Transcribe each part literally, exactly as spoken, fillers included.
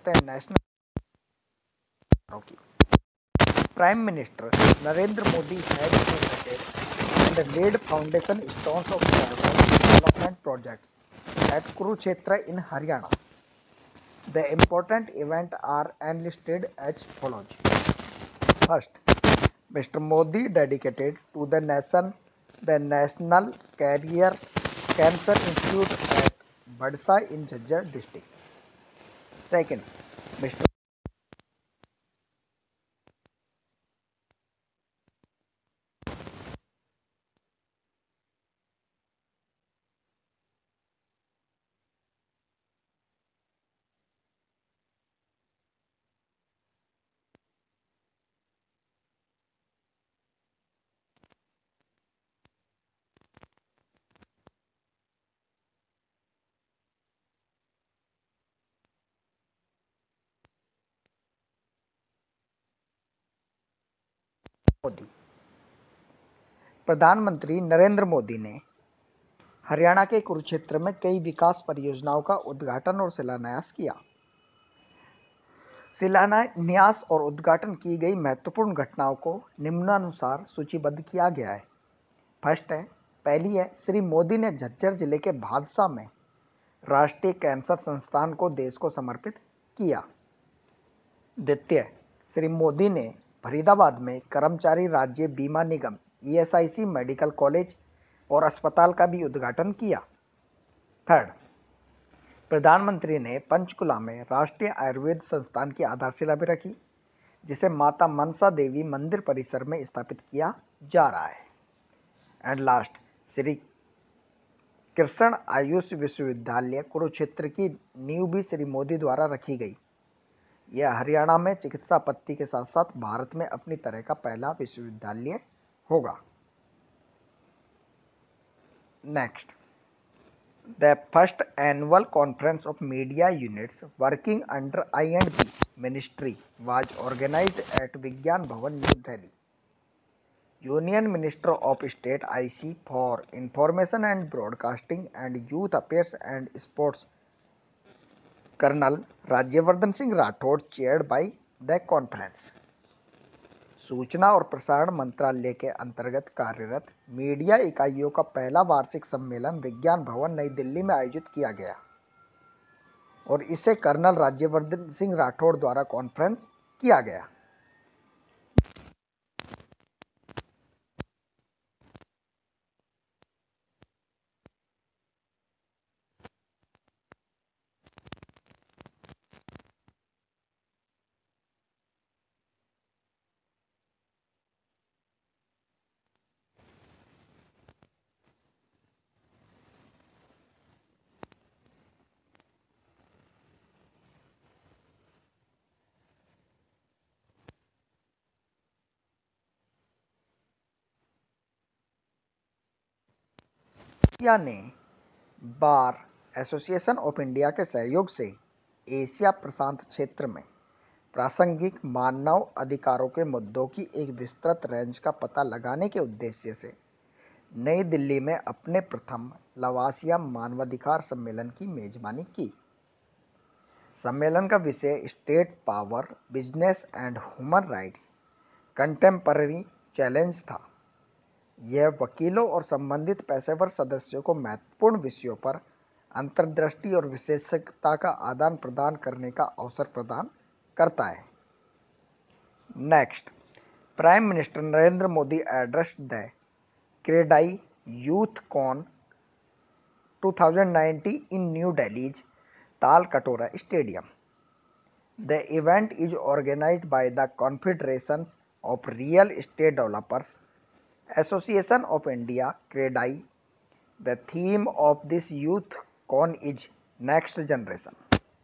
करते हैं नेशनल की। Prime minister Narendra Modi had innovated and laid foundation stones of several development projects at Kurukshetra in Haryana. The important events are enlisted as follows. First, Mister Modi dedicated to the nation the National Career Cancer Institute at Badsa in Jhajjar district. Second, Mister Modi प्रधानमंत्री नरेंद्र मोदी ने हरियाणा के कुरुक्षेत्र में कई विकास परियोजनाओं का उद्घाटन और शिलान्यास किया। शिलान्यास और उद्घाटन की गई महत्वपूर्ण घटनाओं को निम्नानुसार सूचीबद्ध किया गया है। फर्स्ट है, पहली है, श्री मोदी ने झज्जर जिले के भादसा में राष्ट्रीय कैंसर संस्थान को देश को समर्पित किया। द्वितीय, श्री मोदी ने फरीदाबाद में कर्मचारी राज्य बीमा निगम E S I C medical college और अस्पताल का भी उद्घाटन किया। थर्ड, प्रधानमंत्री ने पंचकुला में राष्ट्रीय आयुर्वेद संस्थान की आधारशिला भी रखी, जिसे माता मनसा देवी मंदिर परिसर में स्थापित किया जा रहा है। एंड लास्ट, श्री कृष्ण आयुष विश्वविद्यालय कुरुक्षेत्र की नींव भी श्री मोदी द्वारा रखी गई। यह हरियाणा में चिकित्सा पद्धति के साथ साथ भारत में अपनी तरह का पहला विश्वविद्यालय होगा। Next, the first annual conference of media units working under I and B ministry was organised at Vigyan Bhavan, new Delhi. Union minister of state I C for information and broadcasting and youth affairs and sports colonel Rajyavardhan Singh Rathore chaired by the conference. सूचना और प्रसारण मंत्रालय के अंतर्गत कार्यरत media इकाइयों का पहला वार्षिक सम्मेलन विज्ञान भवन नई दिल्ली में आयोजित किया गया और इसे कर्नल राज्यवर्धन सिंह राठौड़ द्वारा कॉन्फ्रेंस किया गया। इंडिया ने बार एसोसिएशन ऑफ इंडिया के सहयोग से एशिया प्रशांत क्षेत्र में प्रासंगिक मानव अधिकारों के मुद्दों की एक विस्तृत रेंज का पता लगाने के उद्देश्य से नई दिल्ली में अपने प्रथम लवासिया मानवाधिकार सम्मेलन की मेजबानी की। सम्मेलन का विषय state power, business and human rights contemporary challenge था। यह वकीलों और संबंधित पेशेवर सदस्यों को महत्वपूर्ण विषयों पर अंतर्दृष्टि और विशेषज्ञता का आदान प्रदान करने का अवसर प्रदान करता है। Next, prime minister Narendra Modi addressed the CREDAI youth con twenty nineteen in New Delhi's Tal Katora Stadium. The event is organized by the Confederations of Real Estate Developers Association of India (CREDAI). The theme of this youth con is Next Generation.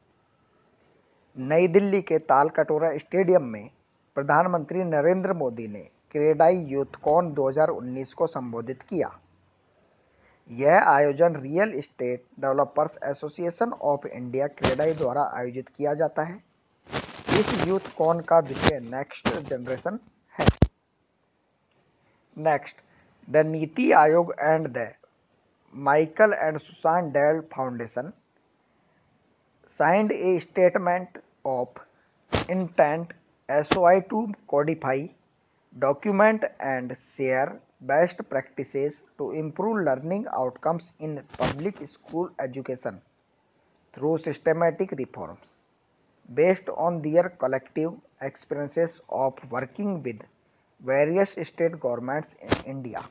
नई दिल्ली के ताल कटोरा stadium में प्रधानमंत्री नरेंद्र मोदी ने CREDAI youth cone दो हज़ार उन्नीस को संबोधित किया। यह आयोजन real estate developers association of India CREDAI द्वारा आयोजित किया जाता है। इस यूथ कॉन का विषय नेक्स्ट जनरेशन है। Next, the NITI Aayog and the Michael and Susan Dell foundation signed a statement of intent S O I to codify, document and share best practices to improve learning outcomes in public school education through systematic reforms based on their collective experiences of working with various state governments in India.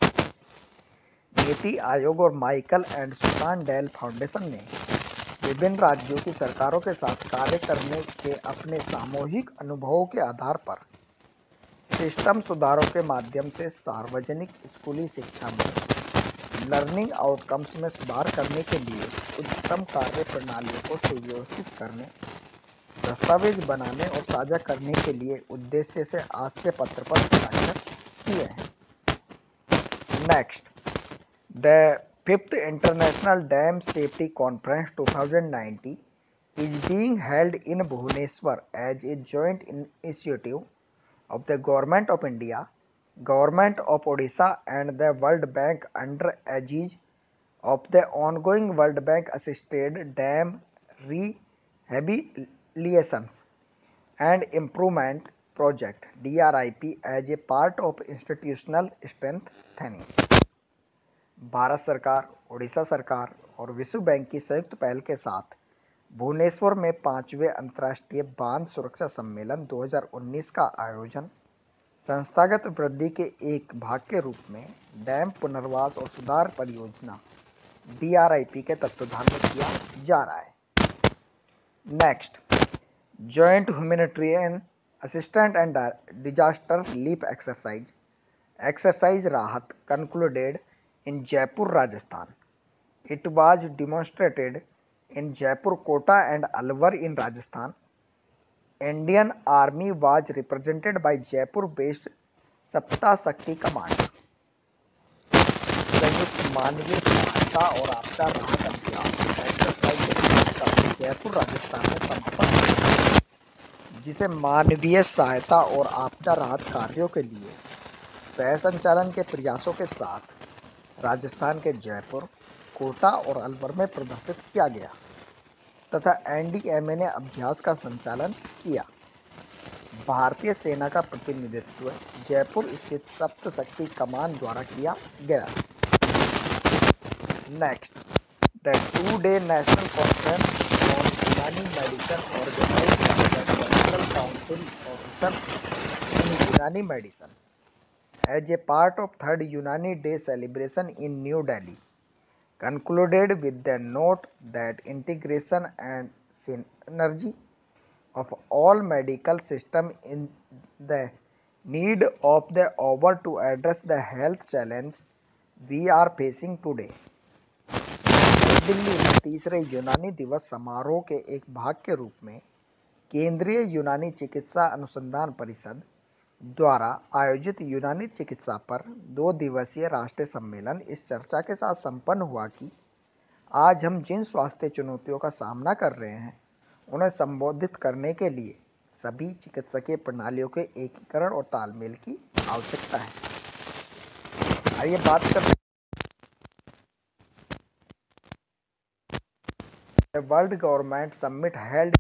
NITI Aayog और Michael and Susan Dell foundation ने विभिन्न राज्यों की सरकारों के साथ कार्य करने के अपने सामूहिक अनुभवों के आधार पर सिस्टम सुधारों के माध्यम से सार्वजनिक स्कूली शिक्षा में लर्निंग आउटकम्स में सुधार करने के लिए उच्चतम कार्य प्रणालियों को सुव्यवस्थित करने, दस्तावेज बनाने और साझा करने के लिए उद्देश्य से आशय पत्र पर हस्ताक्षर किए हैं। Next, the fifth international dam safety conference twenty nineteen is being held in Bhubaneswar as a joint initiative of the Government of India, Government of Odisha and the World Bank under aegis of the ongoing World Bank assisted dam rehabilitations and improvement project D R I P as a part of institutional strengthening। Bharat सरकार, ओडिशा सरकार और विश्व bank की संयुक्त पहल के साथ भुवनेश्वर में पांचवें अंतर्राष्ट्रीय बांध सुरक्षा सम्मेलन दो हज़ार उन्नीस का आयोजन संस्थागत वृद्धि के एक भाग के रूप में डैम पुनर्वास और सुधार परियोजना डी आर आई पी के तत्वाधान में किया जा रहा है। Next, joint humanitarian assistant and disaster relief exercise exercise Rahat concluded in Jaipur, Rajasthan. It was demonstrated in Jaipur, Kota and Alwar in Rajasthan. Indian Army was represented by Jaipur-based सप्ता शक्ति command. संयुक्त मानवीय सहायता और आपदा राहत अभ्यास एक्सरसाइज का जयपुर राजस्थान में समापन हुआ, जिसे मानवीय सहायता और आपदा राहत कार्यों के लिए सह संचालन के प्रयासों के साथ राजस्थान के जयपुर, कोटा और अलवर में प्रदर्शित किया गया तथा एन डी एम ए ने अभ्यास का संचालन किया। भारतीय सेना का प्रतिनिधित्व जयपुर स्थित सप्त शक्ति कमान द्वारा किया गया। Next, the two day national conference on Unani medicine organised by the national council of research in Unani medicine as a part of third Unani Day celebration in New Delhi, concluded with the note that integration and synergy of all medical system in the need of the hour to address the health challenge we are facing today। Delhi में तीसरे यूनानी दिवस समारोह के एक भाग के रूप में केंद्रीय यूनानी चिकित्सा अनुसंधान परिषद द्वारा आयोजित यूनानी चिकित्सा पर दो दिवसीय राष्ट्रीय सम्मेलन इस चर्चा के साथ संपन्न हुआ कि आज हम जिन स्वास्थ्य चुनौतियों का सामना कर रहे हैं उन्हें संबोधित करने के लिए सभी चिकित्सकीय प्रणालियों के एकीकरण और तालमेल की आवश्यकता है। आइए बात करते हैं world government summit held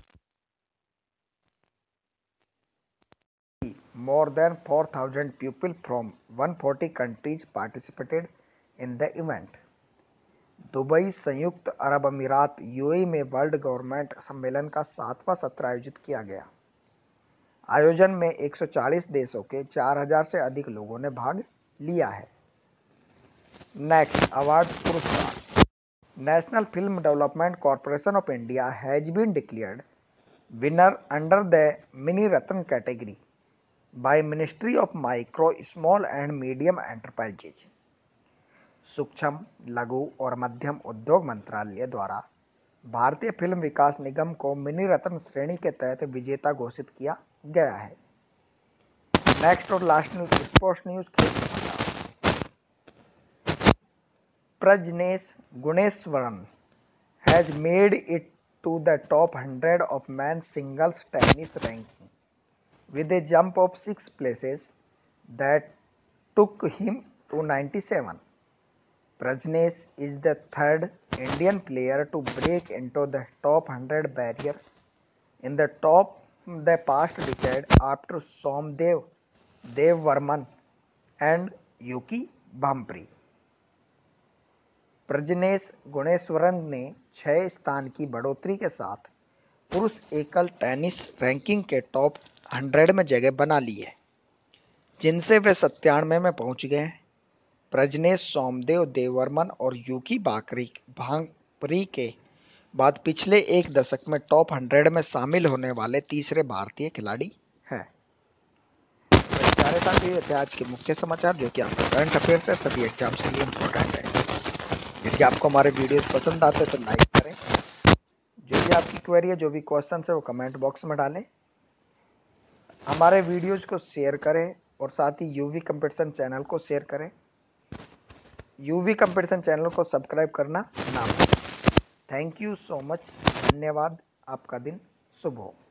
more than four thousand people from one hundred forty countries participated in the event। Dubai, संयुक्त अरब अमीरात यूएई में वर्ल्ड गवर्नमेंट सम्मेलन का सातवां सत्र आयोजित किया गया। आयोजन में एक सौ चालीस देशों के चार हज़ार से अधिक लोगों ने भाग लिया है। नेक्स्ट, अवार्ड्स पुरस्कार। National film development corporation of India has been declared winner under the mini Ratna category by Ministry of Micro, Small and Medium Enterprises। सूक्ष्म, लघु और मध्यम उद्योग मंत्रालय द्वारा भारतीय फिल्म विकास निगम को मिनी रत्न श्रेणी के तहत विजेता घोषित किया गया है। नेक्स्ट और लास्ट न्यूज, स्पोर्ट्स न्यूज। खेल Prajnesh Gunneswaran has made it to the top hundred of man singles tennis ranking with a jump of six places that took him to ninety-seven। Prajnesh is the third Indian player to break into the top one hundred barrier in the top the past decade after Somdev Dev Varman and Yuki Bhampri. Prajnesh Gunneswaran ने छह स्थान की बढ़ोतरी के साथ पुरुष एकल tennis ranking के टॉप हंड्रेड में जगह बना ली है, जिनसे वे सत्तानवे में पहुंच गए हैं। प्रजनेश सोमदेव देववर्मन और यूकी बाकरी भांपरी के बाद पिछले एक दशक में टॉप हंड्रेड में शामिल होने वाले तीसरे भारतीय खिलाड़ी हैं। प्यारे साथियों, ये थे आज के मुख्य समाचार जो कि आपका करंट अफेयर्स है, सभी एग्जाम्स के लिए इम्पोर्टेंट है। यदि आपको हमारे वीडियोस पसंद आते हैं तो लाइक करें। जो भी आपकी क्वेरी है, जो भी क्वेश्चन है, वो कमेंट बॉक्स में डालें। हमारे वीडियोज को शेयर करें और साथ ही यूवी कंपटीशन चैनल को शेयर करें। यूवी कंपटीशन चैनल को सब्सक्राइब करना ना भूलें। Thank you so much. धन्यवाद। आपका दिन शुभ हो।